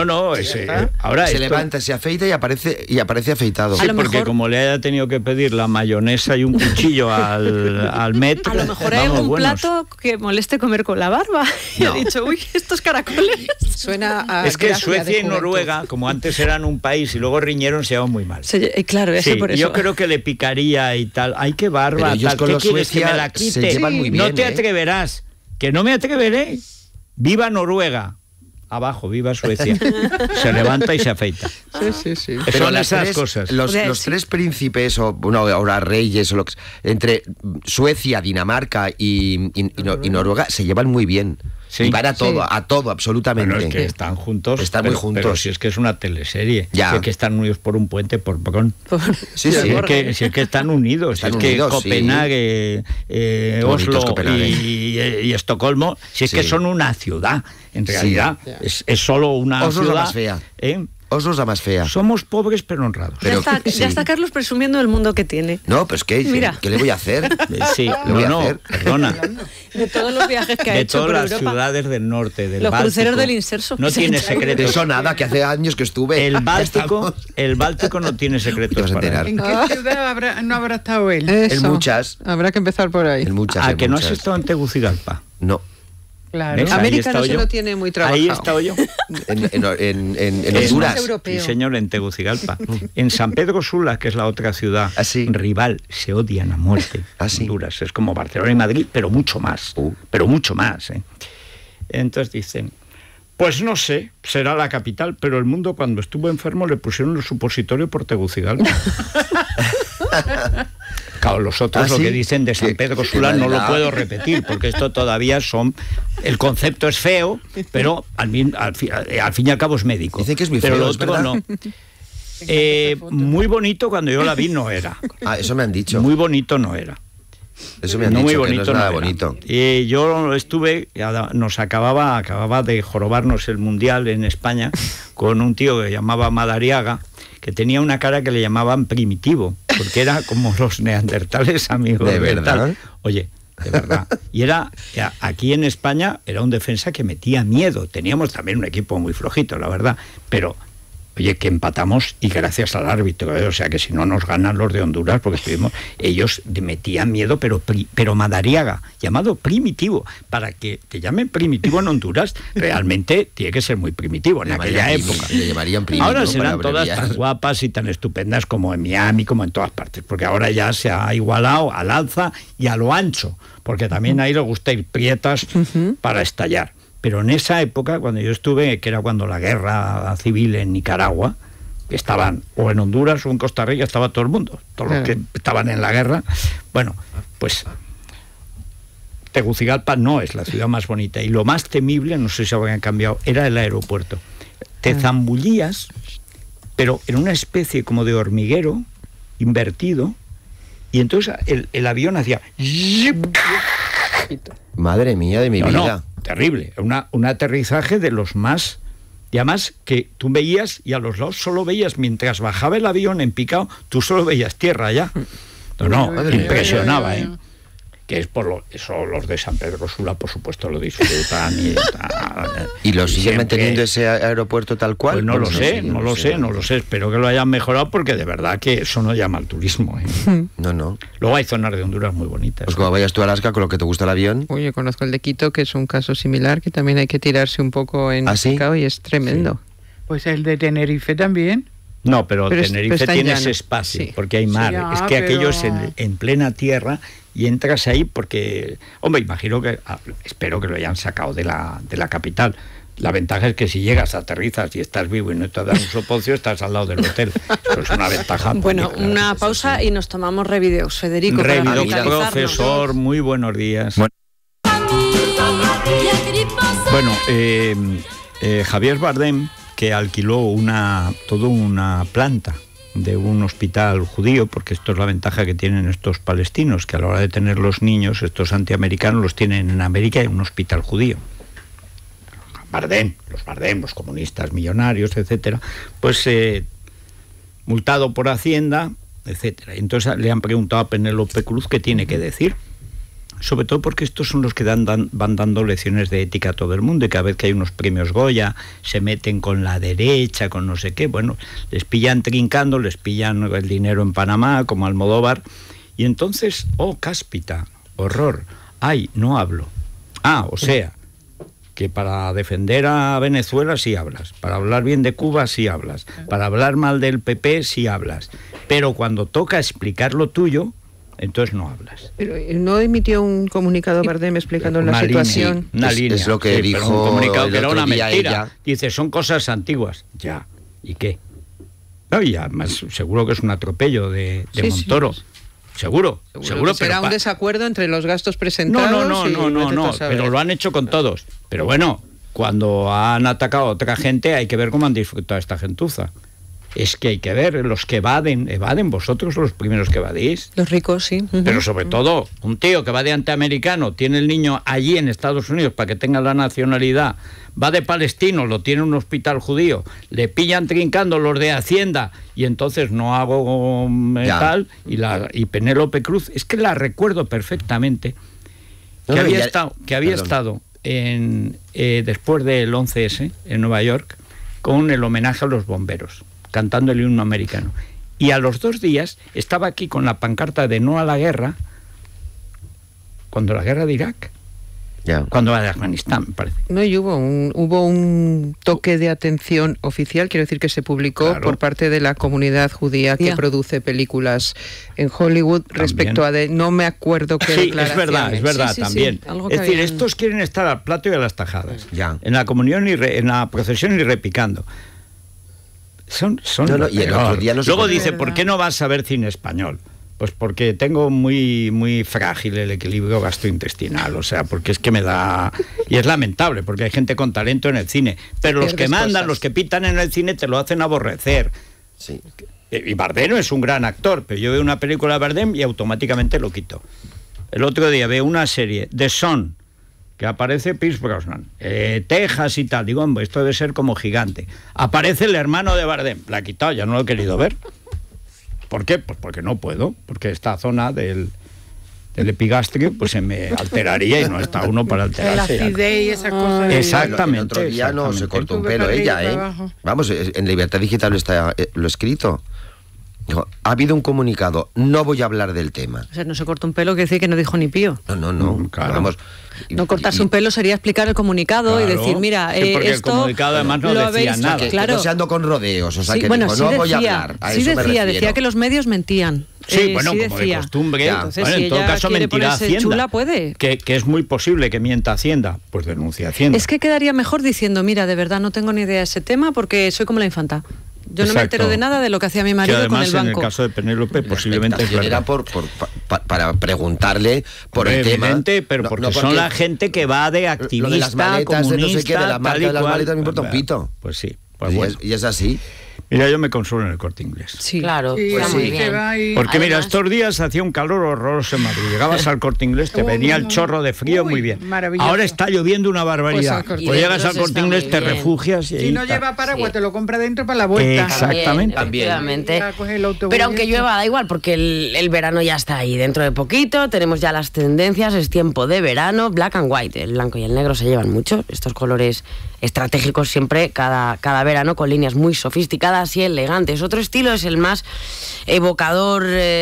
[SPEAKER 1] ahora
[SPEAKER 5] se levanta, se afeita y aparece afeitado.
[SPEAKER 1] Sí, porque como le haya tenido que pedir la mayonesa y un cuchillo al Met.
[SPEAKER 2] A lo mejor hay algún plato que moleste comer con la barba. Y he dicho, uy, estos caracoles.
[SPEAKER 3] Suena a
[SPEAKER 1] es que Suecia y Noruega, como antes eran un país y luego riñeron, se llevan muy mal.
[SPEAKER 2] Claro, por eso.
[SPEAKER 1] Yo creo que le picaría y tal. Ay, qué barba,
[SPEAKER 5] tal.
[SPEAKER 1] ¿Qué quieres que me la quite?
[SPEAKER 5] Se llevan muy bien,
[SPEAKER 1] no te atreverás. Que no me atreveré. Viva Noruega. Abajo, viva Suecia. Se levanta y se afeita.
[SPEAKER 3] Sí.
[SPEAKER 5] Pero
[SPEAKER 1] son esas cosas.
[SPEAKER 5] Los tres príncipes, o ahora reyes, entre Suecia, Dinamarca y Noruega, se llevan muy bien. Sí. Y van a todo, absolutamente.
[SPEAKER 1] Bueno, es que están juntos.
[SPEAKER 5] Están muy juntos.
[SPEAKER 1] Pero si es que es una teleserie.
[SPEAKER 5] Ya.
[SPEAKER 1] Si es que están unidos por un puente, por Bron.
[SPEAKER 5] Sí.
[SPEAKER 1] Si es que están unidos.
[SPEAKER 5] Están
[SPEAKER 1] unidos, Copenhague, Oslo y Estocolmo, si es que son una ciudad. En realidad, es solo una
[SPEAKER 5] Oslo
[SPEAKER 1] ciudad.
[SPEAKER 5] La más fea. Os la más fea.
[SPEAKER 1] Somos pobres pero honrados.
[SPEAKER 2] Pero, ya está Carlos presumiendo del mundo que tiene.
[SPEAKER 5] No, pues ¿qué le voy a hacer?
[SPEAKER 1] Sí, perdona.
[SPEAKER 2] De todos los viajes que ha hecho
[SPEAKER 1] por
[SPEAKER 2] Europa.
[SPEAKER 1] De todas las ciudades del norte, del
[SPEAKER 2] los
[SPEAKER 1] Báltico.
[SPEAKER 2] Cruceros del Inserso.
[SPEAKER 1] No tiene secretos.
[SPEAKER 5] Eso nada, que hace años que estuve.
[SPEAKER 1] El Báltico no tiene secretos.
[SPEAKER 4] ¿En qué ciudad no habrá estado él?
[SPEAKER 5] En muchas.
[SPEAKER 3] Habrá que empezar por ahí.
[SPEAKER 5] En muchas.
[SPEAKER 1] ¿A que no has estado en Tegucigalpa?
[SPEAKER 5] No.
[SPEAKER 4] Claro.
[SPEAKER 3] América no se lo tiene muy trabajado.
[SPEAKER 1] Ahí he estado yo.
[SPEAKER 5] En Honduras.
[SPEAKER 1] Sí, señor, en Tegucigalpa. En San Pedro Sula, que es la otra ciudad rival, se odian a muerte. Honduras. Es como Barcelona y Madrid, pero mucho más. Pero mucho más. Entonces dicen, pues no sé, será la capital, pero el mundo cuando estuvo enfermo le pusieron el supositorio por Tegucigalpa. Claro, los otros lo que dicen de San Pedro Sula no lo puedo repetir, porque esto todavía son... El concepto es feo, pero al fin y al cabo es médico.
[SPEAKER 5] Dicen que es muy
[SPEAKER 1] pero
[SPEAKER 5] feo,
[SPEAKER 1] lo otro no. Muy bonito cuando yo la vi no era.
[SPEAKER 5] Eso me han dicho.
[SPEAKER 1] Muy bonito no era.
[SPEAKER 5] Eso me han dicho, que no es nada bonito.
[SPEAKER 1] Yo estuve, acababa de jorobarnos el Mundial en España con un tío que llamaba Madariaga, que tenía una cara que le llamaban primitivo, porque era como los neandertales amigos.
[SPEAKER 5] ¿De verdad?
[SPEAKER 1] Oye, de verdad. Y aquí en España era un defensa que metía miedo. Teníamos también un equipo muy flojito, la verdad, pero... Oye, que empatamos y gracias al árbitro, o sea que si no nos ganan los de Honduras, porque ellos metían miedo, pero Madariaga, llamado primitivo, para que te llamen primitivo en Honduras, realmente tiene que ser muy primitivo en aquella época.
[SPEAKER 5] Le llamarían primitivo.
[SPEAKER 1] Ahora serán todas tan guapas y tan estupendas como en Miami, como en todas partes, porque ahora ya se ha igualado al alza y a lo ancho, porque también ahí les gusta ir prietas para estallar. Pero en esa época, cuando yo estuve, que era cuando la guerra civil en Nicaragua, estaban o en Honduras o en Costa Rica, estaba todo el mundo, todos los que estaban en la guerra. Bueno, pues Tegucigalpa no es la ciudad más bonita. Y lo más temible, no sé si habían cambiado, era el aeropuerto. Te zambullías, pero en una especie como de hormiguero invertido, y entonces el avión hacía...
[SPEAKER 5] Madre mía de mi vida.
[SPEAKER 1] Terrible, un aterrizaje de los más... Y además que tú veías, y a los lados solo veías, mientras bajaba el avión en picado, tú solo veías tierra ya. Impresionaba, ¿eh? Que es por eso los de San Pedro Sula, por supuesto, lo disfrutan.
[SPEAKER 5] ¿Y lo siguen manteniendo ese aeropuerto tal cual?
[SPEAKER 1] Pues no lo sé. Espero que lo hayan mejorado, porque de verdad que eso no llama al turismo, ¿eh?
[SPEAKER 5] No.
[SPEAKER 1] Luego hay zonas de Honduras muy bonitas.
[SPEAKER 5] Pues como vayas tú a Alaska con lo que te gusta el avión.
[SPEAKER 3] Oye, conozco el de Quito, que es un caso similar, que también hay que tirarse un poco en picado y es tremendo.
[SPEAKER 4] Sí. Pues el de Tenerife también.
[SPEAKER 1] No, pero Tenerife tiene ese espacio, porque hay mar. Es que aquello es en plena tierra y entras ahí porque, hombre, imagino que, espero que lo hayan sacado de la capital. La ventaja es que si llegas, aterrizas y estás vivo y no te dan un soponcio, estás al lado del hotel. Eso es una ventaja.
[SPEAKER 2] Bueno, una pausa y nos tomamos revideos. Federico,
[SPEAKER 1] profesor, muy buenos días. Bueno, Javier Bardem, que alquiló toda una planta de un hospital judío, porque esto es la ventaja que tienen estos palestinos, que a la hora de tener los niños, estos antiamericanos, los tienen en América en un hospital judío. Los comunistas millonarios, etcétera, pues multado por Hacienda, etcétera. Entonces le han preguntado a Penélope Cruz qué tiene que decir. Sobre todo porque estos son los que van dando lecciones de ética a todo el mundo, y cada vez que hay unos premios Goya se meten con la derecha, con no sé qué, bueno, les pillan trincando, les pillan el dinero en Panamá, como Almodóvar, y entonces, cáspita, horror, no hablo. O sea, que para defender a Venezuela sí hablas, para hablar bien de Cuba sí hablas, para hablar mal del PP sí hablas, pero cuando toca explicar lo tuyo, entonces no hablas.
[SPEAKER 3] Pero no emitió un comunicado Bardem explicando la situación.
[SPEAKER 5] Una línea. Es lo que dijo
[SPEAKER 1] un comunicado que era una mentira.
[SPEAKER 5] Ella.
[SPEAKER 1] Dice, son cosas antiguas. Ya. ¿Y qué? No, y además seguro que es un atropello de Montoro. Sí. Seguro.
[SPEAKER 3] Será un desacuerdo entre los gastos presentados.
[SPEAKER 1] No, pero lo han hecho con todos. Pero bueno, cuando han atacado a otra gente hay que ver cómo han disfrutado esta gentuza. es que hay que ver, los que evaden vosotros los primeros que evadís.
[SPEAKER 2] Los ricos, sí.
[SPEAKER 1] Pero sobre todo, un tío que va de antiamericano, tiene el niño allí en Estados Unidos para que tenga la nacionalidad, va de palestino, lo tiene en un hospital judío, le pillan trincando los de Hacienda y entonces no hago tal, y Penélope Cruz, es que la recuerdo perfectamente, que había estado después del 11S en Nueva York con el homenaje a los bomberos, cantando el himno americano. Y a los 2 días estaba aquí con la pancarta de no a la guerra, cuando la guerra de Irak, cuando va de Afganistán, me parece.
[SPEAKER 3] No, y hubo un toque de atención oficial, quiero decir que se publicó por parte de la comunidad judía que produce películas en Hollywood respecto a no me acuerdo qué declaración.
[SPEAKER 1] Es verdad, también. Es decir, estos quieren estar al plato y a las tajadas. En la comunión en la procesión y repicando.
[SPEAKER 5] Y el otro día
[SPEAKER 1] Luego dice, ¿por qué no vas a ver cine español? Pues porque tengo muy, muy frágil el equilibrio gastrointestinal, o sea, porque es que me da... Y es lamentable, porque hay gente con talento en el cine, pero los que mandan, los que pitan en el cine te lo hacen aborrecer.
[SPEAKER 5] Sí.
[SPEAKER 1] Y Bardem es un gran actor, pero yo veo una película de Bardem y automáticamente lo quito. El otro día veo una serie, The Son, que aparece Pierce Brosnan, Texas y tal. Digo, hombre, esto debe ser como Gigante. Aparece el hermano de Bardem. La he quitado, ya no lo he querido ver. ¿Por qué? Pues porque no puedo, porque esta zona del epigastrio pues se me alteraría y no está uno para alterarse.
[SPEAKER 4] La acidez y esa cosa.
[SPEAKER 1] Exactamente.
[SPEAKER 5] El otro día no se cortó un pelo ella, Vamos, en Libertad Digital está lo escrito. Dijo, ha habido un comunicado, no voy a hablar del tema.
[SPEAKER 2] O sea, no se cortó un pelo, quiere decir que no dijo ni pío.
[SPEAKER 5] No,
[SPEAKER 1] claro.
[SPEAKER 5] Vamos.
[SPEAKER 2] No cortarse un pelo sería explicar el comunicado y decir, mira,
[SPEAKER 1] porque
[SPEAKER 2] esto...
[SPEAKER 1] el comunicado además no decía nada.
[SPEAKER 5] Que no se ando con rodeos, o sea, que
[SPEAKER 2] bueno,
[SPEAKER 5] dijo,
[SPEAKER 2] sí
[SPEAKER 5] no
[SPEAKER 2] decía,
[SPEAKER 5] voy a hablar. A
[SPEAKER 2] sí
[SPEAKER 5] eso
[SPEAKER 2] decía que los medios mentían.
[SPEAKER 1] Sí, bueno,
[SPEAKER 2] sí
[SPEAKER 1] como
[SPEAKER 2] decía.
[SPEAKER 1] de costumbre.
[SPEAKER 2] Entonces,
[SPEAKER 1] bueno,
[SPEAKER 2] si
[SPEAKER 1] en todo
[SPEAKER 2] ella
[SPEAKER 1] caso,
[SPEAKER 2] quiere
[SPEAKER 1] mentirá
[SPEAKER 2] ponerse
[SPEAKER 1] Hacienda.
[SPEAKER 2] chula, puede.
[SPEAKER 1] Que es muy posible que mienta Hacienda. Pues denuncia Hacienda.
[SPEAKER 2] Es que quedaría mejor diciendo, mira, de verdad no tengo ni idea de ese tema porque soy como la infanta. Yo no me entero de nada de lo que hacía mi marido
[SPEAKER 1] además,
[SPEAKER 2] con el banco.
[SPEAKER 1] En el caso de Penélope, posiblemente
[SPEAKER 5] era para preguntarle por el tema.
[SPEAKER 1] Pero porque son la gente que va de activista,
[SPEAKER 5] lo de las maletas,
[SPEAKER 1] comunista,
[SPEAKER 5] de no sé qué, de la marca de las maletas, me importa un pito.
[SPEAKER 1] Pues sí.
[SPEAKER 5] Pues bueno. Y es así.
[SPEAKER 1] Mira, yo me consuelo en el Corte Inglés.
[SPEAKER 2] Sí,
[SPEAKER 7] claro.
[SPEAKER 4] Sí,
[SPEAKER 7] Pues muy
[SPEAKER 4] sí,
[SPEAKER 7] bien.
[SPEAKER 1] Porque
[SPEAKER 7] Además,
[SPEAKER 1] mira, estos días hacía un calor horroroso en Madrid. Llegabas al Corte Inglés, te venía el chorro de frío, muy bien. Ahora está lloviendo una barbaridad. Pues llegas al Corte Inglés, te refugias y
[SPEAKER 4] si no lleva paraguas, te lo compra dentro para la vuelta.
[SPEAKER 1] Exactamente.
[SPEAKER 7] Efectivamente. Pero aunque llueva, da igual, porque el verano ya está ahí. Dentro de poquito tenemos ya las tendencias, es tiempo de verano, black and white. El blanco y el negro se llevan mucho, estos colores estratégicos siempre, cada verano, con líneas muy sofisticadas y elegantes. Otro estilo es el más evocador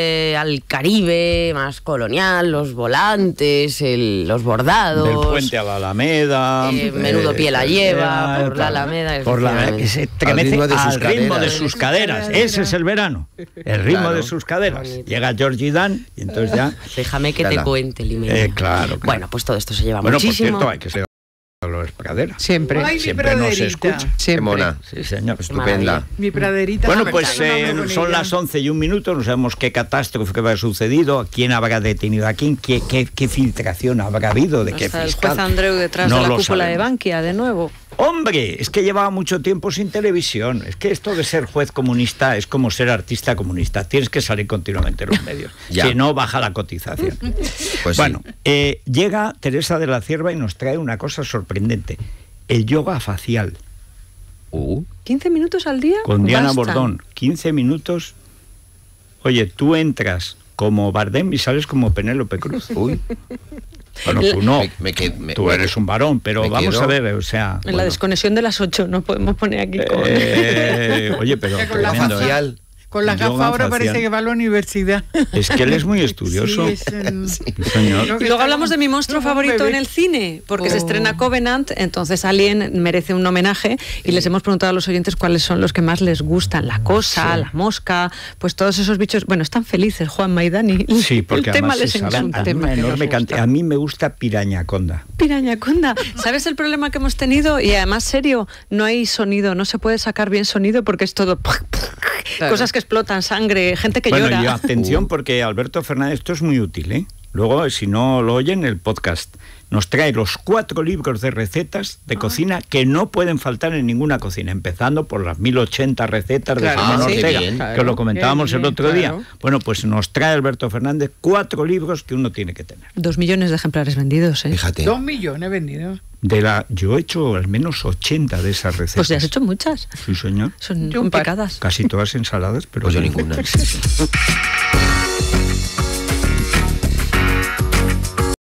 [SPEAKER 7] al Caribe, más colonial, los volantes, los bordados.
[SPEAKER 1] Del puente a la Alameda.
[SPEAKER 7] Menudo pie la lleva, por la Alameda.
[SPEAKER 1] Que se tremece al ritmo de sus caderas. Ese es el verano. El ritmo de sus caderas. Llega Georgie Dan y entonces ya...
[SPEAKER 7] Déjame que te cuente, Limena.
[SPEAKER 1] Claro.
[SPEAKER 7] Bueno, pues todo esto se lleva muchísimo.
[SPEAKER 1] Por cierto, hay que ser Dolores Pradera.
[SPEAKER 3] Siempre.
[SPEAKER 4] Ay,
[SPEAKER 1] Siempre nos escucha.
[SPEAKER 3] Siempre.
[SPEAKER 5] Mona.
[SPEAKER 1] Sí, señor.
[SPEAKER 5] Estupenda.
[SPEAKER 4] Mi praderita.
[SPEAKER 1] Bueno, pues son las 11:01, no sabemos qué catástrofe que habrá sucedido, a quién habrá detenido a quién, qué filtración habrá habido, de qué
[SPEAKER 2] Hasta el
[SPEAKER 1] fiscal.
[SPEAKER 2] juez Andreu detrás
[SPEAKER 1] No
[SPEAKER 2] de la
[SPEAKER 1] lo
[SPEAKER 2] cúpula de
[SPEAKER 1] sabemos.
[SPEAKER 2] Bankia, de nuevo.
[SPEAKER 1] Hombre, es que llevaba mucho tiempo sin televisión. Es que esto de ser juez comunista es como ser artista comunista. Tienes que salir continuamente en los medios.
[SPEAKER 5] Ya.
[SPEAKER 1] Si no, baja la cotización.
[SPEAKER 5] Pues
[SPEAKER 1] bueno,
[SPEAKER 5] sí.
[SPEAKER 1] llega Teresa de la Cierva y nos trae una cosa sorprendente. El yoga facial.
[SPEAKER 2] 15 minutos al día.
[SPEAKER 1] Con Diana
[SPEAKER 2] bastan.
[SPEAKER 1] Bordón. 15 minutos. Oye, tú entras como Bardem y sales como Penélope Cruz.
[SPEAKER 5] Uy.
[SPEAKER 1] Bueno, tú no. Tú
[SPEAKER 5] me-
[SPEAKER 1] eres un varón, pero
[SPEAKER 5] me
[SPEAKER 1] vamos
[SPEAKER 5] quedo-
[SPEAKER 1] a ver, o sea...
[SPEAKER 2] En
[SPEAKER 1] bueno.
[SPEAKER 2] la desconexión de las 8, no podemos poner aquí con...
[SPEAKER 1] Oye, pero
[SPEAKER 4] Con la
[SPEAKER 1] tremendo, ¿eh?
[SPEAKER 5] facial.
[SPEAKER 4] Con las
[SPEAKER 1] Yoga
[SPEAKER 4] gafas ahora
[SPEAKER 1] facial.
[SPEAKER 4] parece que va a la universidad.
[SPEAKER 1] Es que él es muy estudioso.
[SPEAKER 4] Sí, es el-
[SPEAKER 1] Sí, señor.
[SPEAKER 4] Creo que
[SPEAKER 2] Y luego
[SPEAKER 4] está
[SPEAKER 2] hablamos de mi monstruo
[SPEAKER 4] como un
[SPEAKER 2] favorito
[SPEAKER 4] bebé.
[SPEAKER 2] en el cine, porque se
[SPEAKER 4] Oh.
[SPEAKER 2] estrena Covenant, entonces Alien merece un homenaje y les hemos preguntado a los oyentes cuáles son los que más les gustan, la cosa, la mosca, pues todos esos bichos, bueno, están felices, Juan Maidani.
[SPEAKER 1] Sí, porque
[SPEAKER 2] el tema
[SPEAKER 1] además
[SPEAKER 2] les
[SPEAKER 1] se sabe
[SPEAKER 2] encanta.
[SPEAKER 1] una enorme cantidad. A mí me gusta Pirañaconda.
[SPEAKER 2] Pirañaconda, ¿sabes el problema que hemos tenido? Y además, serio, no hay sonido, no se puede sacar bien sonido porque es todo...
[SPEAKER 3] Claro.
[SPEAKER 2] Cosas que explotan, sangre, gente que
[SPEAKER 1] Bueno,
[SPEAKER 2] llora.
[SPEAKER 1] y atención porque Alberto Fernández, esto es muy útil, ¿eh? Luego, si no lo oyen, el podcast. Nos trae los 4 libros de recetas de cocina que no pueden faltar en ninguna cocina, empezando por las 1080 recetas de Simón Ortega, que os lo comentábamos el otro día. Bueno, pues nos trae Alberto Fernández 4 libros que uno tiene que tener.
[SPEAKER 2] 2 millones de ejemplares vendidos, ¿eh?
[SPEAKER 5] Fíjate.
[SPEAKER 4] 2 millones vendidos.
[SPEAKER 1] Yo he hecho al menos 80 de esas recetas.
[SPEAKER 2] Pues ya has hecho muchas.
[SPEAKER 1] Sí, señor.
[SPEAKER 2] Son complicadas.
[SPEAKER 1] Casi todas ensaladas, pero
[SPEAKER 5] pues yo ninguna.